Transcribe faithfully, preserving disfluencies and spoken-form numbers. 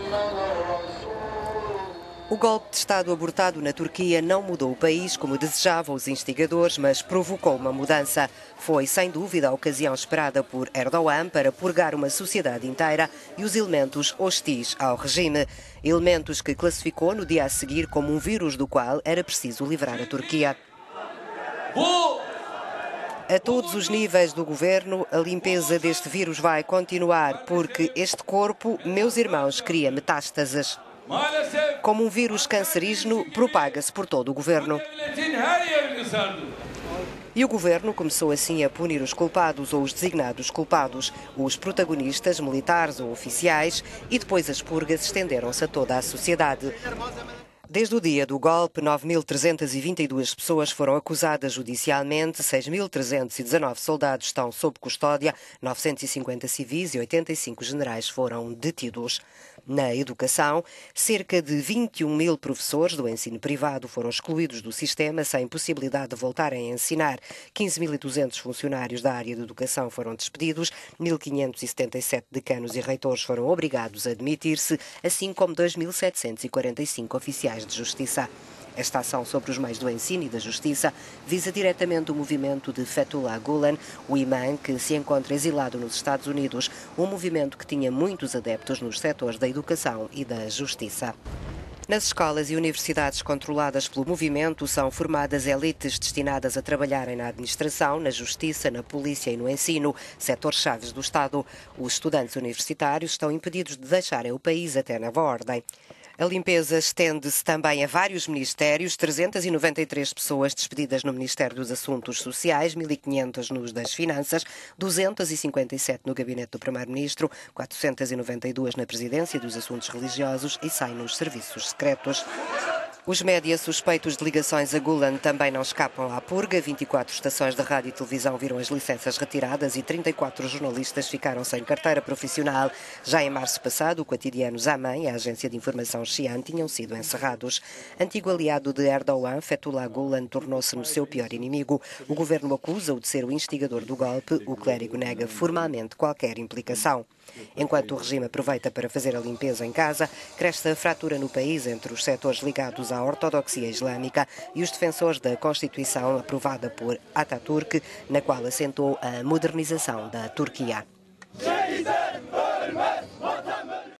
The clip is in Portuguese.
O golpe de Estado abortado na Turquia não mudou o país como desejavam os instigadores, mas provocou uma mudança. Foi, sem dúvida, a ocasião esperada por Erdogan para purgar uma sociedade inteira e os elementos hostis ao regime. Elementos que classificou no dia a seguir como um vírus do qual era preciso livrar a Turquia. A todos os níveis do governo, a limpeza deste vírus vai continuar, porque este corpo, meus irmãos, cria metástases. Como um vírus cancerígeno, propaga-se por todo o governo. E o governo começou assim a punir os culpados ou os designados culpados, os protagonistas, militares ou oficiais, e depois as purgas estenderam-se a toda a sociedade. Desde o dia do golpe, nove mil trezentas e vinte e duas pessoas foram acusadas judicialmente, seis mil trezentos e dezanove soldados estão sob custódia, novecentos e cinquenta civis e oitenta e cinco generais foram detidos. Na educação, cerca de vinte e um mil professores do ensino privado foram excluídos do sistema sem possibilidade de voltarem a ensinar. quinze mil e duzentos funcionários da área de educação foram despedidos, mil quinhentos e setenta e sete decanos e reitores foram obrigados a demitir-se, assim como dois mil setecentos e quarenta e cinco oficiais de justiça. Esta ação sobre os meios do ensino e da justiça visa diretamente o movimento de Fethullah Gulen, o imã que se encontra exilado nos Estados Unidos, um movimento que tinha muitos adeptos nos setores da educação e da justiça. Nas escolas e universidades controladas pelo movimento são formadas elites destinadas a trabalharem na administração, na justiça, na polícia e no ensino, setores-chave do Estado. Os estudantes universitários estão impedidos de deixarem o país até nova ordem. A limpeza estende-se também a vários ministérios, trezentas e noventa e três pessoas despedidas no Ministério dos Assuntos Sociais, mil e quinhentas nos das Finanças, duzentas e cinquenta e sete no Gabinete do Primeiro-Ministro, quatrocentas e noventa e duas na Presidência dos Assuntos Religiosos e cem nos Serviços Secretos. Os médias suspeitos de ligações a Gulen também não escapam à purga. vinte e quatro estações de rádio e televisão viram as licenças retiradas e trinta e quatro jornalistas ficaram sem carteira profissional. Já em março passado, o quotidiano Zaman e a agência de informação Xi'an tinham sido encerrados. Antigo aliado de Erdogan, Fethullah Gulen tornou-se no seu pior inimigo. O governo acusa-o de ser o instigador do golpe. O clérigo nega formalmente qualquer implicação. Enquanto o regime aproveita para fazer a limpeza em casa, cresce a fratura no país entre os setores ligados à ortodoxia islâmica e os defensores da Constituição aprovada por Atatürk, na qual assentou a modernização da Turquia.